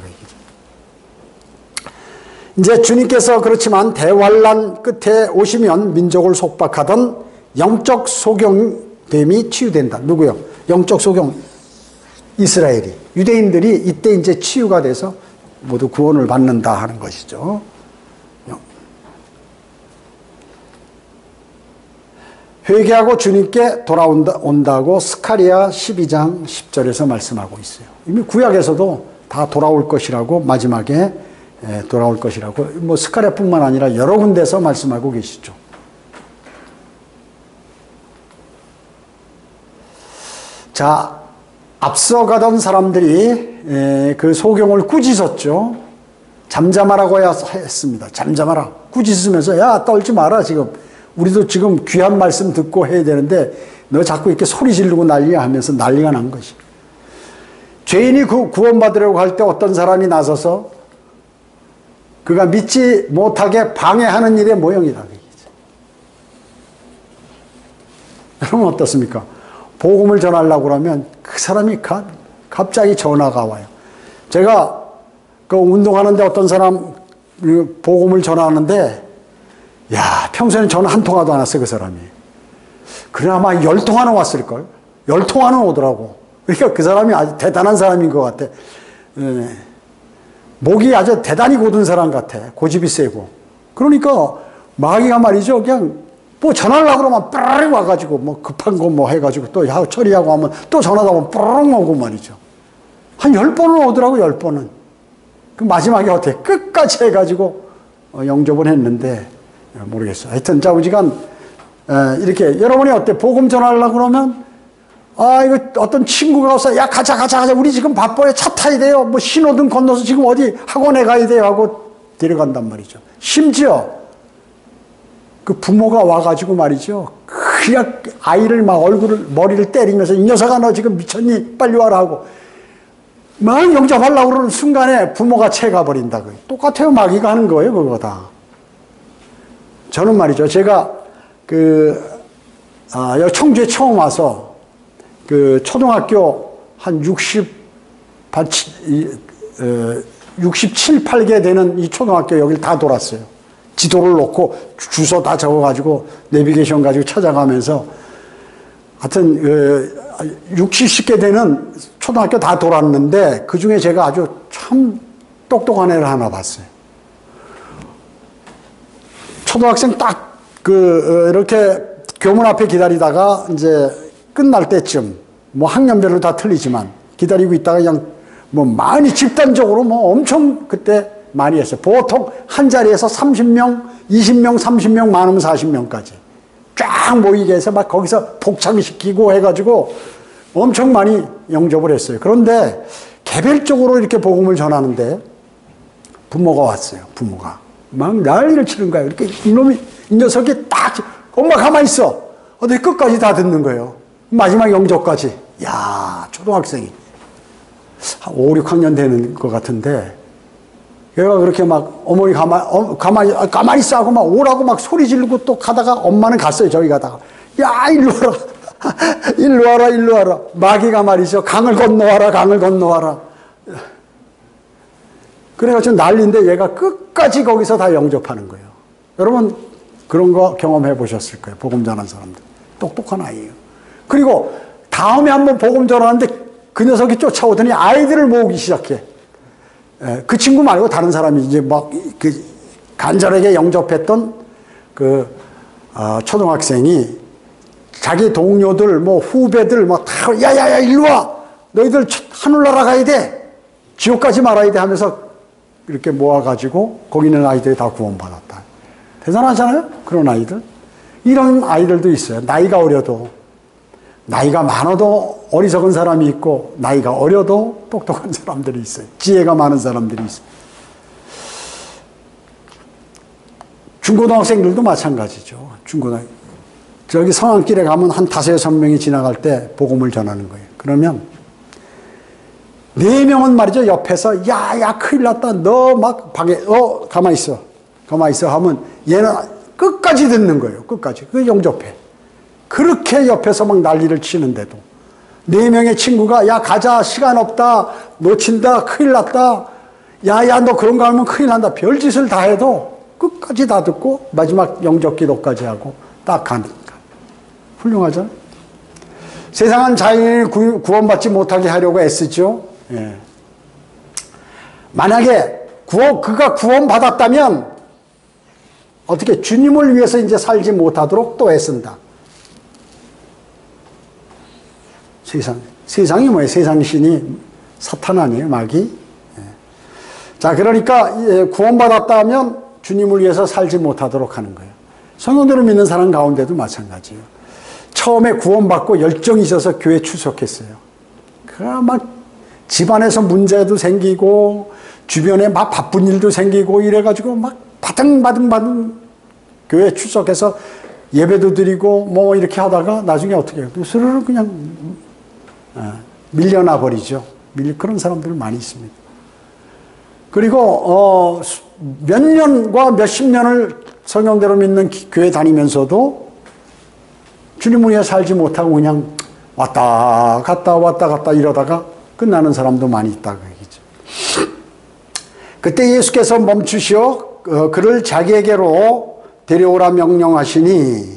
이제 주님께서 그렇지만 대환란 끝에 오시면 민족을 속박하던 영적 소경됨이 치유된다. 누구요? 영적 소경. 이스라엘이. 유대인들이 이때 이제 치유가 돼서 모두 구원을 받는다 하는 것이죠. 회개하고 주님께 돌아온다고 스가랴 12장 10절에서 말씀하고 있어요. 이미 구약에서도 다 돌아올 것이라고 마지막에 돌아올 것이라고 뭐 스가랴뿐만 아니라 여러 군데서 말씀하고 계시죠. 자, 앞서가던 사람들이 그 소경을 꾸짖었죠. 잠잠하라고 했습니다. 잠잠하라. 꾸짖으면서 야 떨지 마라 지금. 우리도 지금 귀한 말씀 듣고 해야 되는데 너 자꾸 이렇게 소리 지르고 난리야 하면서 난리가 난 것이. 죄인이 구원받으려고 할 때 어떤 사람이 나서서 그가 믿지 못하게 방해하는 일의 모형이다. 여러분 어떻습니까? 복음을 전하려고 그러면 그 사람이 갑자기 전화가 와요. 제가 그 운동하는데 어떤 사람 복음을 전하는데 야 평소에는 전화 한 통화도 안 왔어요. 그 사람이. 그래 아마 10통화는 왔을걸. 10통화는 오더라고. 그러니까 그 사람이 아주 대단한 사람인 것 같아. 목이 아주 대단히 고든 사람 같아. 고집이 세고. 그러니까 마귀가 말이죠. 그냥 뭐 전화하려고 그러면 빠르르 와가지고 뭐 급한 거 뭐 해가지고 또 처리하고 하면 또 전화다 보면 빠르르 오고 말이죠. 한 10번은 오더라고 10번은. 그 마지막에 어떻게 끝까지 해가지고 영접을 했는데 모르겠어요. 하여튼 자우지간 이렇게 여러분이 어때? 복음 전하려고 그러면 이거 어떤 친구가 와서 야 가자 우리 지금 바빠요. 차 타야 돼요. 뭐 신호등 건너서 지금 어디 학원에 가야 돼요 하고 데려간단 말이죠. 심지어 그 부모가 와가지고 말이죠. 그냥 아이를 막 머리를 때리면서 이 녀석아 너 지금 미쳤니? 빨리 와라 하고 막 영접하려고 그러는 순간에 부모가 채가버린다. 똑같아요. 마귀가 하는 거예요. 그거 다. 저는 말이죠. 제가 여기 청주에 처음 와서 그 초등학교 한 67, 8개 되는 이 초등학교 여기를 다 돌았어요. 지도를 놓고 주소 다 적어가지고 내비게이션 가지고 찾아가면서 하여튼 60, 70개 되는 초등학교 다 돌았는데 그 중에 제가 아주 참 똑똑한 애를 하나 봤어요. 초등학생 딱 이렇게 교문 앞에 기다리다가 이제 끝날 때쯤 뭐 학년별로 다 틀리지만 기다리고 있다가 그냥 뭐 많이 집단적으로 뭐 엄청 그때 많이 했어요. 보통 한 자리에서 30명, 20명, 30명, 많으면 40명까지 쫙 모이게 해서 막 거기서 복창시키고 해가지고 엄청 많이 영접을 했어요. 그런데 개별적으로 이렇게 복음을 전하는데 부모가 왔어요. 부모가 막 난리를 치는 거예요. 이렇게 이 녀석이 딱 엄마 가만히 있어. 어디 끝까지 다 듣는 거예요. 마지막 영접까지. 야 초등학생이 한 5, 6학년 되는 것 같은데 얘가 그렇게 막 어머니 가만히 있어 하고 막 오라고 막 소리 지르고 또 가다가 엄마는 갔어요. 저기 가다가 야 일로 와라 일로 와라 일로 와라. 마귀가 말이죠. 강을 건너와라. 그래가지고 난리인데 얘가 끝까지 거기서 다 영접하는 거예요. 여러분 그런 거 경험해 보셨을 거예요. 복음 전한 사람들. 똑똑한 아이예요. 그리고 다음에 한번 복음 전하는데 그 녀석이 쫓아오더니 아이들을 모으기 시작해. 그 친구 말고 다른 사람이 이제 막 간절하게 영접했던 초등학생이 자기 동료들 뭐 후배들 막 다 야야야 일로 와. 너희들 하늘나라 가야 돼. 지옥까지 말아야 돼 하면서 이렇게 모아가지고 거기 있는 아이들이 다 구원받았다. 대단하잖아요? 그런 아이들. 이런 아이들도 있어요. 나이가 어려도 나이가 많아도 어리석은 사람이 있고 나이가 어려도 똑똑한 사람들이 있어요. 지혜가 많은 사람들이 있어요. 중고등학생들도 마찬가지죠. 저기 성안길에 가면 한 5-6명이 지나갈 때 복음을 전하는 거예요. 그러면 4명은 말이죠. 옆에서 야야 큰일 났다. 너 막 가만히 있어 하면 얘는 끝까지 듣는 거예요. 끝까지. 그 영접해. 그렇게 옆에서 막 난리를 치는데도 4명의 친구가 야 가자 시간 없다 놓친다 큰일 났다 야야 너 그런 거 하면 큰일 난다 별짓을 다 해도 끝까지 다 듣고 마지막 영접 기도까지 하고 딱 가니까 훌륭하죠. 세상은 자인을 구원받지 못하게 하려고 애쓰죠. 예. 만약에 그가 구원받았다면 어떻게 주님을 위해서 이제 살지 못하도록 또 애쓴다. 세상이 뭐예요? 세상 신이 사탄 아니에요? 마귀? 예. 자, 그러니까 구원받았다 하면 주님을 위해서 살지 못하도록 하는 거예요. 성령들을 믿는 사람 가운데도 마찬가지예요. 처음에 구원받고 열정이 있어서 교회 출석했어요. 그러나 막 집안에서 문제도 생기고 주변에 막 바쁜 일도 생기고 이래가지고 막 바등바등 교회 출석해서 예배도 드리고 뭐 이렇게 하다가 나중에 어떻게 해요? 스르르 그냥 밀려나 버리죠. 그런 사람들 많이 있습니다. 그리고 몇 년과 몇십 년을 성령대로 믿는 교회 다니면서도 주님을 위해 살지 못하고 그냥 왔다 갔다 이러다가 끝나는 사람도 많이 있다고 얘기죠. 그때 예수께서 멈추시어 그를 자기에게로 데려오라 명령하시니,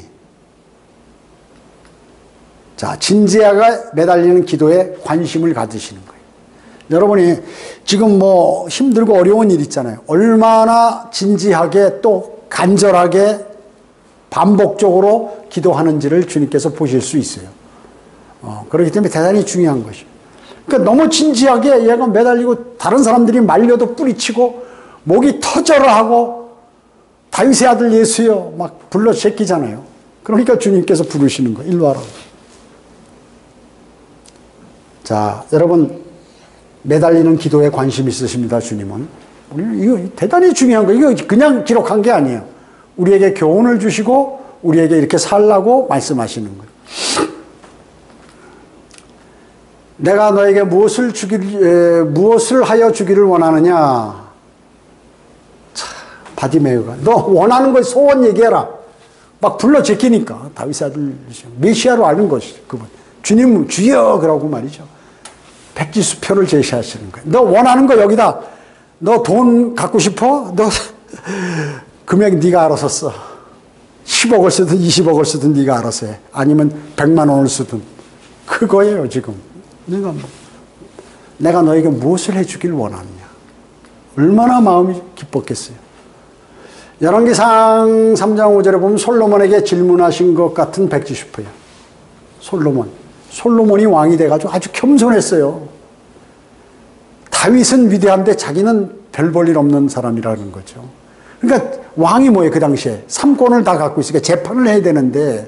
자, 진지하게 매달리는 기도에 관심을 가지시는 거예요. 여러분이 지금 뭐 힘들고 어려운 일 있잖아요. 얼마나 진지하게 또 간절하게 반복적으로 기도하는지를 주님께서 보실 수 있어요. 그렇기 때문에 대단히 중요한 것이에요. 그러니까 너무 진지하게 얘가 매달리고 다른 사람들이 말려도 뿌리치고 목이 터져라 하고 다윗의 아들 예수여 막 불러 제끼잖아요. 그러니까 주님께서 부르시는 거예요. 일로 와라. 자, 여러분 매달리는 기도에 관심 있으십니다. 주님은. 우리는 이거 대단히 중요한 거예요. 이거 그냥 기록한 게 아니에요. 우리에게 교훈을 주시고 우리에게 이렇게 살라고 말씀하시는 거예요. 내가 너에게 무엇을 하여 주기를 원하느냐? 참, 바디메오가 너 원하는 거 소원 얘기해라. 막 불러 제끼니까 다윗의 아들 메시아로 아는 것이 그분. 주님 주여 그러고 말이죠. 백지수표를 제시하시는 거예요. 너 원하는 거 여기다. 너 돈 갖고 싶어? 너 금액 네가 알아서 써. 10억을 쓰든 20억을 쓰든 네가 알아서 해. 아니면 100만 원을 쓰든. 그거예요 지금. 내가 너에게 무엇을 해주길 원하느냐. 얼마나 마음이 기뻤겠어요. 열왕기상 3장 5절에 보면 솔로몬에게 질문하신 것 같은 백지수표예요. 솔로몬이 왕이 돼가지고 아주 겸손했어요. 다윗은 위대한데 자기는 별 볼 일 없는 사람이라는 거죠. 그러니까 왕이 뭐예요? 그 당시에 3권을 다 갖고 있으니까 재판을 해야 되는데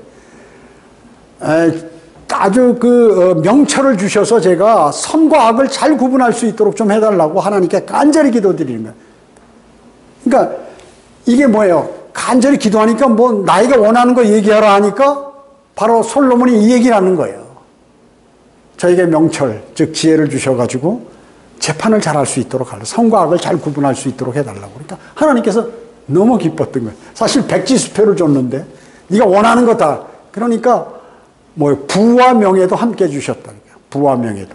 아주 명철을 주셔서 제가 선과 악을 잘 구분할 수 있도록 좀 해달라고 하나님께 간절히 기도드리는 거예요. 그러니까 이게 뭐예요? 간절히 기도하니까 뭐 나이가 원하는 거 얘기하라 하니까 바로 솔로몬이 이 얘기를 하는 거예요. 저에게 명철, 즉 지혜를 주셔가지고 재판을 잘 할 수 있도록 하려, 선과 악을 잘 구분할 수 있도록 해달라고. 그러니까 하나님께서 너무 기뻤던 거예요. 사실 백지수표를 줬는데 네가 원하는 거다. 그러니까 뭐 부와 명예도 함께 주셨다는 거예요. 부와 명예도.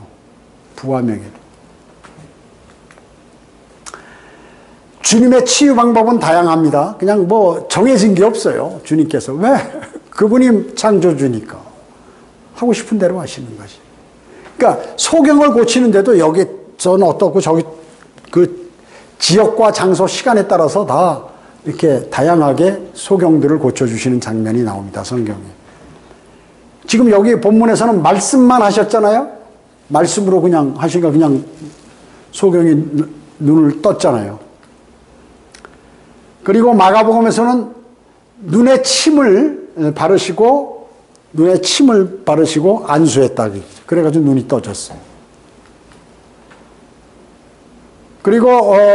주님의 치유 방법은 다양합니다. 그냥 뭐 정해진 게 없어요. 주님께서. 왜? 그분이 창조주니까. 하고 싶은 대로 하시는 것이. 그러니까 소경을 고치는데도 여기 저는 어떻고 저기 그 지역과 장소, 시간에 따라서 다 이렇게 다양하게 소경들을 고쳐주시는 장면이 나옵니다. 성경에. 지금 여기 본문에서는 말씀만 하셨잖아요. 말씀으로 그냥 하시니까 그냥 소경이 눈을 떴잖아요. 그리고 마가복음에서는 눈에 침을 바르시고 안수했다. 그래가지고 눈이 떠졌어요. 그리고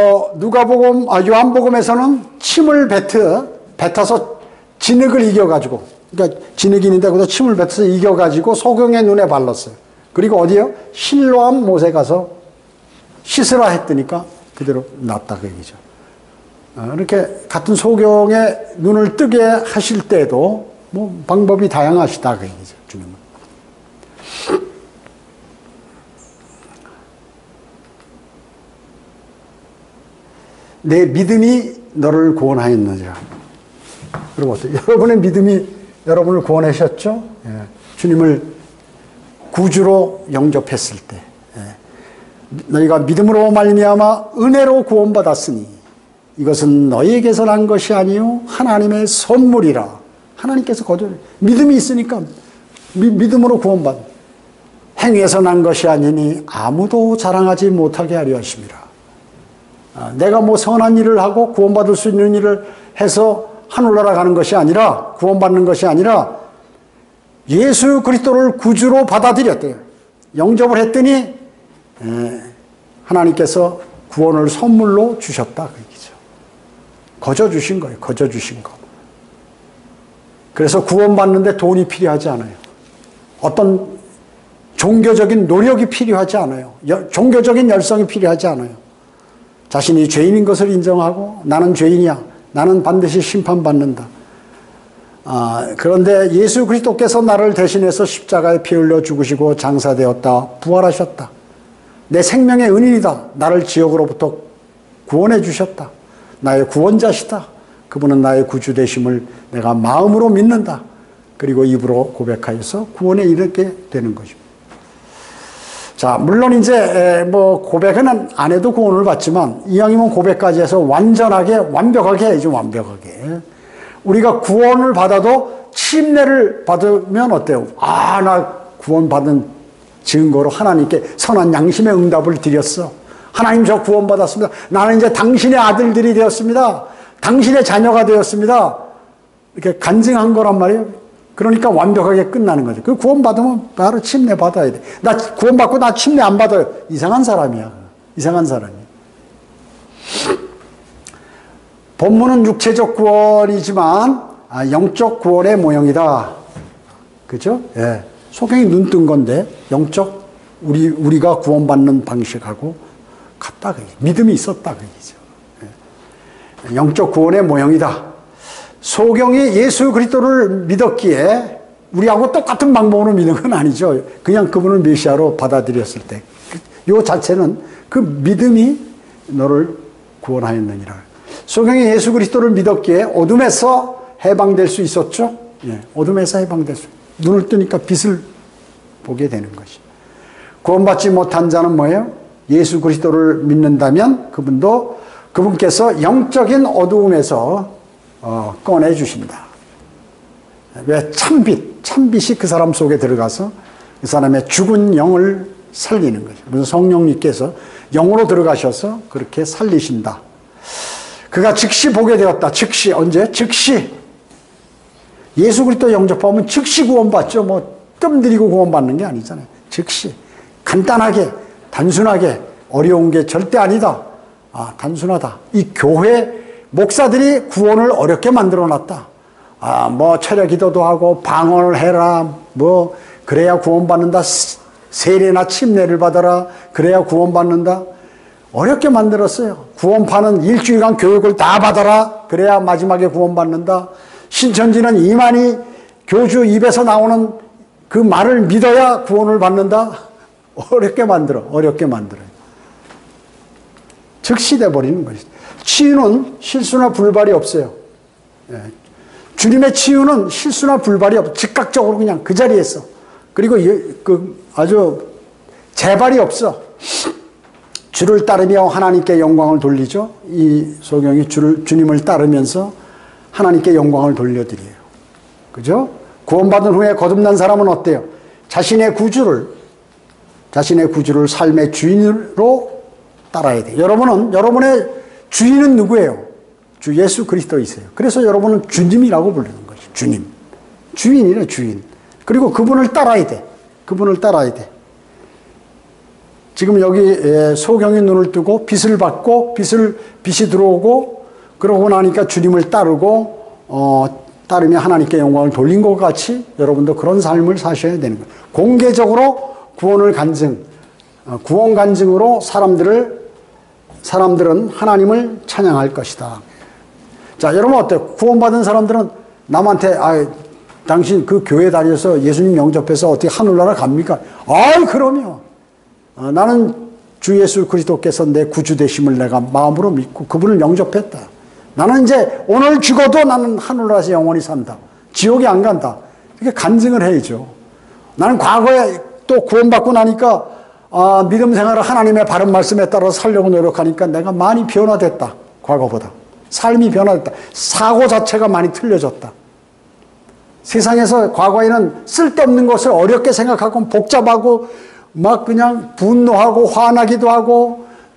요한복음에서는 침을 뱉어서 진흙을 이겨가지고, 그러니까 진흙이 있는데 거기서 침을 뱉어서 이겨가지고 소경의 눈에 발랐어요. 그리고 어디요? 실로암 못에 가서 씻으라 했더니까 그대로 낫다 그 얘기죠. 이렇게 같은 소경의 눈을 뜨게 하실 때도 뭐 방법이 다양하시다 그 얘기죠. 주님은. 내 믿음이 너를 구원하였느니라. 그리고 어때요? 여러분의 믿음이 여러분을 구원하셨죠? 예. 주님을 구주로 영접했을 때, 너희가 믿음으로 말미암아 은혜로 구원받았으니 이것은 너희에게서 난 것이 아니요 하나님의 선물이라. 하나님께서 믿음이 있으니까 믿음으로 구원받. 행위에서 난 것이 아니니 아무도 자랑하지 못하게 하려 하심이라. 내가 뭐 선한 일을 하고 구원받을 수 있는 일을 해서 하늘나라 가는 것이 아니라, 구원받는 것이 아니라 예수 그리스도를 구주로 받아들였대요. 영접을 했더니 하나님께서 구원을 선물로 주셨다, 그 얘기죠. 거저 주신 거예요. 거저 주신 거. 그래서 구원받는데 돈이 필요하지 않아요. 어떤 종교적인 노력이 필요하지 않아요. 종교적인 열성이 필요하지 않아요. 자신이 죄인인 것을 인정하고 나는 죄인이야. 나는 반드시 심판받는다. 그런데 예수 그리스도께서 나를 대신해서 십자가에 피 흘려 죽으시고 장사되었다. 부활하셨다. 내 생명의 은인이다. 나를 지옥으로부터 구원해 주셨다. 나의 구원자시다. 그분은 나의 구주 되심을 내가 마음으로 믿는다. 그리고 입으로 고백하여서 구원에 이르게 되는 것입니다. 자, 물론 이제 뭐 고백은 안 해도 구원을 받지만 이왕이면 고백까지 해서 완벽하게 해야죠. 완벽하게. 우리가 구원을 받아도 침례를 받으면 어때요? 나 구원받은 증거로 하나님께 선한 양심의 응답을 드렸어. 하나님, 저 구원받았습니다. 나는 이제 당신의 아들들이 되었습니다. 당신의 자녀가 되었습니다. 이렇게 간증한 거란 말이에요. 그러니까 완벽하게 끝나는 거죠. 그 구원받으면 바로 침례 받아야 돼. 나 구원받고 나 침례 안 받아요. 이상한 사람이야. 이상한 사람이야. 본문은 육체적 구원이지만 영적 구원의 모형이다. 그죠? 예. 소경이 눈 뜬 건데 영적 우리가 구원받는 방식하고 같다. 믿음이 있었다. 그 얘기죠. 예. 영적 구원의 모형이다. 소경이 예수 그리스도를 믿었기에 우리하고 똑같은 방법으로 믿는 건 아니죠. 그냥 그분을 메시아로 받아들였을 때. 이 자체는 그 믿음이 너를 구원하였느니라. 소경이 예수 그리스도를 믿었기에 어둠에서 해방될 수 있었죠. 예, 어둠에서 해방될 수. 눈을 뜨니까 빛을 보게 되는 것이. 구원받지 못한 자는 뭐예요? 예수 그리스도를 믿는다면 그분께서 영적인 어두움에서 꺼내 주신다. 왜? 참빛이 그 사람 속에 들어가서 그 사람의 죽은 영을 살리는 거죠. 무슨 성령님께서 영으로 들어가셔서 그렇게 살리신다. 그가 즉시 보게 되었다. 즉시. 언제? 즉시. 예수 그리스도 영접하면 즉시 구원받죠. 뭐 뜸 들이고 구원받는 게 아니잖아요. 즉시. 간단하게, 단순하게, 어려운 게 절대 아니다. 단순하다. 이 교회 목사들이 구원을 어렵게 만들어놨다. 뭐 철야 기도도 하고 방언을 해라. 뭐 그래야 구원받는다. 세례나 침례를 받아라. 그래야 구원받는다. 어렵게 만들었어요. 구원파는 일주일간 교육을 다 받아라. 그래야 마지막에 구원받는다. 신천지는 이만희 교주 입에서 나오는 그 말을 믿어야 구원을 받는다. 어렵게 만들어요. 즉시 돼버리는 것이죠. 치유는 실수나 불발이 없어요. 예. 주님의 치유는 실수나 불발이 없어요. 즉각적으로 그냥 그 자리에서. 그리고 아주 재발이 없어. 주를 따르며 하나님께 영광을 돌리죠. 이 소경이 주님을 따르면서 하나님께 영광을 돌려드려요. 그죠? 구원받은 후에 거듭난 사람은 어때요? 자신의 구주를 삶의 주인으로 따라야 돼요. 여러분의 주인은 누구예요? 주 예수 그리스도이세요. 그래서 여러분은 주님이라고 부르는 거죠. 주님. 주인이래, 주인. 그리고 그분을 따라야 돼. 지금 여기 소경이 눈을 뜨고 빛을 받고 빛이 들어오고 그러고 나니까 주님을 따르며 하나님께 영광을 돌린 것 같이 여러분도 그런 삶을 사셔야 되는 거예요. 공개적으로 구원 간증으로 사람들은 하나님을 찬양할 것이다. 자, 여러분 어때요? 구원받은 사람들은 남한테 당신 그 교회 다녀서 예수님 영접해서 어떻게 하늘나라 갑니까? 그럼요. 나는 주 예수 그리스도께서 내 구주 되심을 내가 마음으로 믿고 그분을 영접했다. 나는 이제 오늘 죽어도 나는 하늘나라에서 영원히 산다. 지옥에 안 간다. 이렇게 간증을 해야죠. 나는 과거에 또 구원받고 나니까 믿음 생활을 하나님의 바른 말씀에 따라 살려고 노력하니까 내가 많이 변화됐다. 과거보다. 삶이 변화됐다. 사고 자체가 많이 틀려졌다. 세상에서 과거에는 쓸데없는 것을 어렵게 생각하고 복잡하고 막 그냥 분노하고 화나기도 하고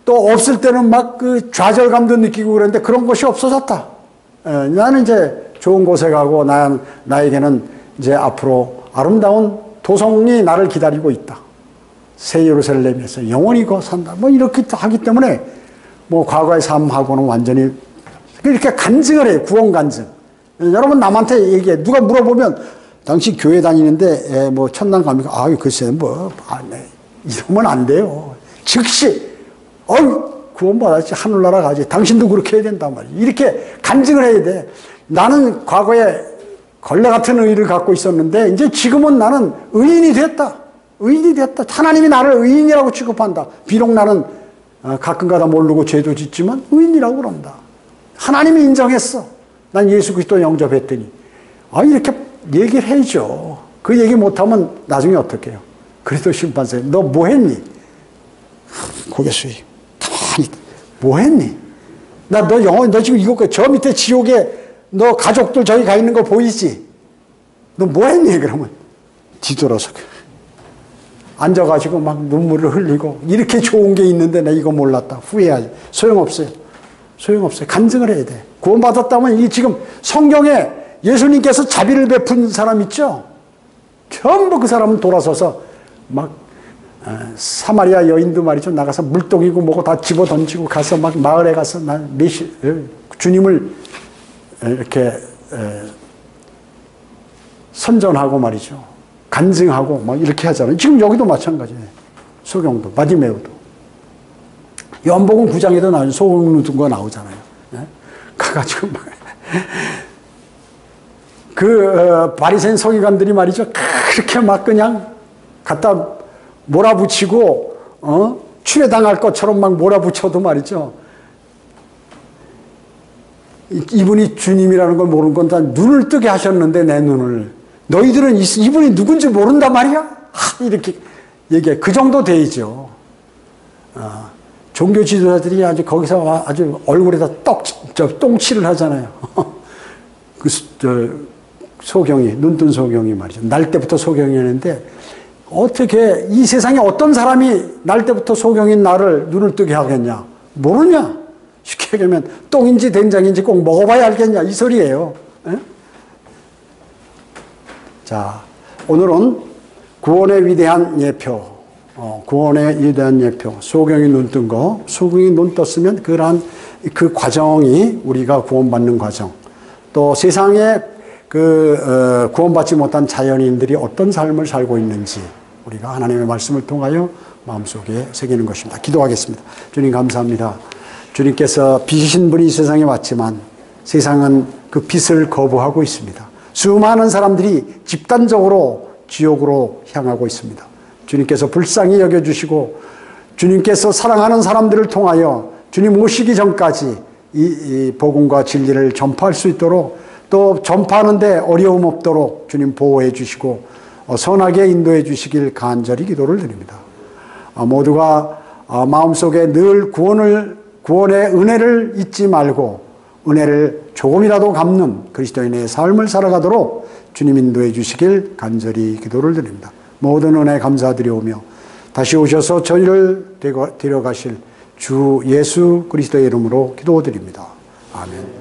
또 없을 때는 막 그 좌절감도 느끼고 그랬는데 그런 것이 없어졌다. 나는 이제 좋은 곳에 가고 나에게는 이제 앞으로 아름다운 도성이 나를 기다리고 있다. 새 예루살렘에서 영원히 산다. 뭐 이렇게 하기 때문에 뭐 과거의 삶하고는 완전히 이렇게 간증을 해요. 구원 간증. 여러분 남한테 얘기해. 누가 물어보면 당신 교회 다니는데 뭐 천당 갑니까? 아유 글쎄 뭐 네. 이러면 안 돼요. 즉시 구원받았지 하늘나라 가지. 당신도 그렇게 해야 된단 말이에요. 이렇게 간증을 해야 돼. 나는 과거에 걸레 같은 의의를 갖고 있었는데 이제 지금은 나는 의인이 됐다. 의인이 됐다. 하나님이 나를 의인이라고 취급한다. 비록 나는 가끔가다 모르고 죄도 짓지만 의인이라고 그런다. 하나님이 인정했어. 난 예수 그리스도 영접했더니. 이렇게 얘기를 해야죠. 그 얘기 못하면 나중에 어떻게 해요? 그리스도 심판서에 너 뭐 했니? 고개 숙이고 가만히 뭐 했니? 너 지금 이거 저 밑에 지옥에 너 가족들 저기 가 있는 거 보이지? 너 뭐 했니? 그러면 뒤돌아서 앉아가지고 막 눈물을 흘리고 이렇게 좋은 게 있는데 나 이거 몰랐다. 후회하지. 소용없어요. 소용없어요. 간증을 해야 돼. 구원받았다면 이 지금 성경에 예수님께서 자비를 베푼 사람 있죠? 전부 그 사람은 돌아서서 막 사마리아 여인도 말이죠. 나가서 물동이고 뭐고 다 집어 던지고 가서 막 마을에 가서 주님을 이렇게 선전하고 말이죠. 간증하고 막 이렇게 하잖아요. 지금 여기도 마찬가지예요. 소경도 바디메오도. 요한복음 9장에도 나오죠. 소금 묻은 거 나오잖아요. 가가지고 막 바리새인 서기관들이 말이죠. 그렇게 막 그냥 갖다 몰아붙이고 추례당할 것처럼 막 몰아붙여도 말이죠. 이분이 주님이라는 걸 모르는 건 다 눈을 뜨게 하셨는데 내 눈을. 너희들은 이분이 누군지 모른단 말이야? 이렇게 얘기해. 그 정도 되죠. 종교 지도자들이 아주 거기서 아주 얼굴에다 똥칠을 하잖아요. 소경이, 눈뜬 소경이 말이죠. 날 때부터 소경이었는데 어떻게 이 세상에 어떤 사람이 날 때부터 소경인 나를 눈을 뜨게 하겠냐? 모르냐? 쉽게 얘기하면 똥인지 된장인지 꼭 먹어봐야 알겠냐? 이 소리예요. 에? 자, 오늘은 구원의 위대한 예표, 구원의 위대한 예표, 소경이 눈 뜬 거, 소경이 눈 떴으면 그 과정이 우리가 구원받는 과정, 또 세상에 구원받지 못한 자연인들이 어떤 삶을 살고 있는지 우리가 하나님의 말씀을 통하여 마음속에 새기는 것입니다. 기도하겠습니다. 주님 감사합니다. 주님께서 빛이신 분이 이 세상에 왔지만 세상은 그 빛을 거부하고 있습니다. 수많은 사람들이 집단적으로 지옥으로 향하고 있습니다. 주님께서 불쌍히 여겨주시고 주님께서 사랑하는 사람들을 통하여 주님 오시기 전까지 이 복음과 진리를 전파할 수 있도록 또 전파하는데 어려움 없도록 주님 보호해 주시고 선하게 인도해 주시길 간절히 기도를 드립니다. 모두가 마음속에 늘 구원의 은혜를 잊지 말고 은혜를 조금이라도 갚는 그리스도인의 삶을 살아가도록 주님 인도해 주시길 간절히 기도를 드립니다. 모든 은혜 감사드리오며 다시 오셔서 저희를 데려가실 주 예수 그리스도의 이름으로 기도드립니다. 아멘.